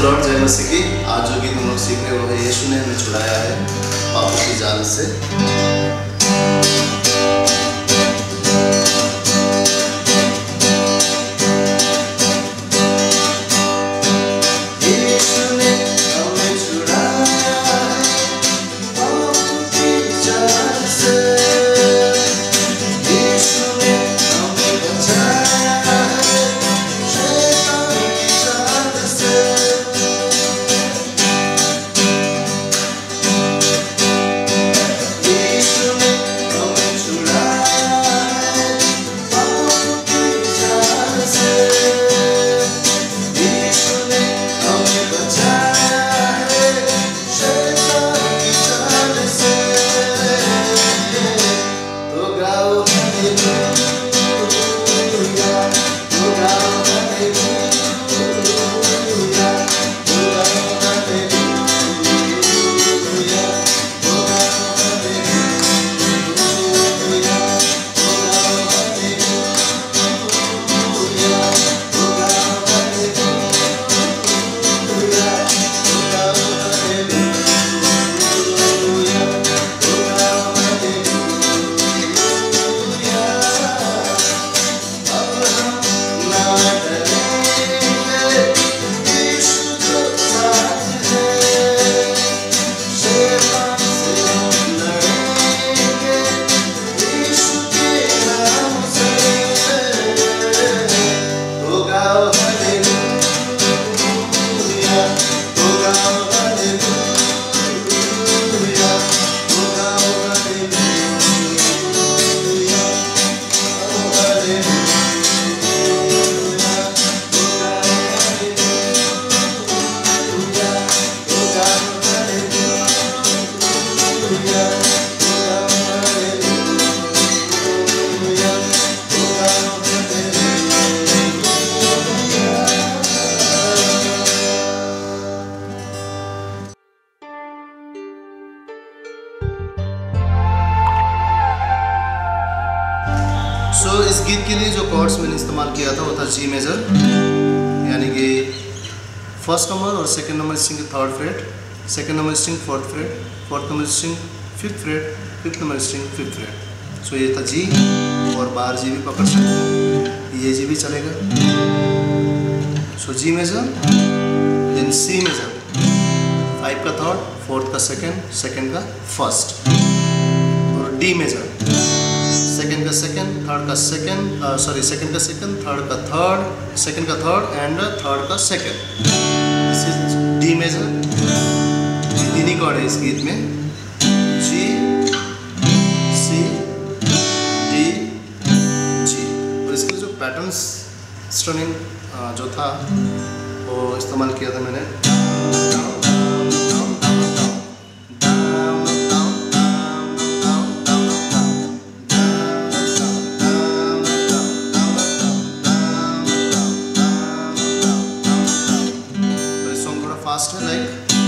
Lord, जय मसीह की। आज जो गीत हम लोग सीख रहे वो है यीशु ने हमें छुड़ाया है पापों की जाल से। इस गीत के लिए जो कॉर्ड्स मैंने इस्तेमाल किया था वो था जी मेजर, यानी कि फर्स्ट नंबर और सेकंड नंबर स्ट्रिंग के third fret, second number string fourth fret, fourth number string fifth fret, fifth number string fifth fret. So ये था जी, और बाहर जी भी पकड़ सकते हैं, ये जी भी चलेगा। So G major, then C major, 5 का थर्ड, फोर्थ का सेकंड, सेकंड का फर्स्ट, और डी मेजर, सेकंड का सेकंड, थर्ड का सेकंड, सेकंड का सेकंड, थर्ड का थर्ड, सेकंड का थर्ड एंड थर्ड का second. This is D major. तीन ही कॉर्ड है इस गीत में, जी, सी, डी, जी। और इसके जो पैटर्न्स स्ट्रमिंग जो था वो इस्तेमाल किया था मैंने। फास्ट है like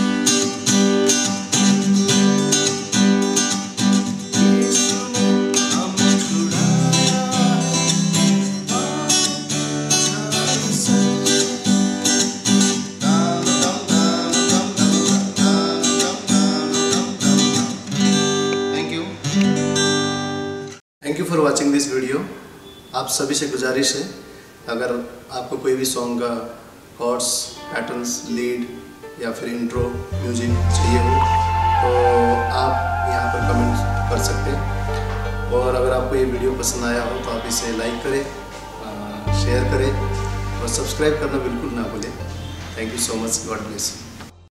thank you for watching this video. आप सभी से गुजारिश है, अगर आपको कोई भी सॉन्ग का कॉर्ड्स, पैटर्न्स, लीड या फिर इंट्रो म्यूजिक चाहिए हो तो आप यहाँ पर कमेंट कर सकते हैं। और अगर आपको ये वीडियो पसंद आया हो तो आप इसे लाइक करें, शेयर करें और सब्सक्राइब करना बिल्कुल ना भूलें। Thank you so much. God bless.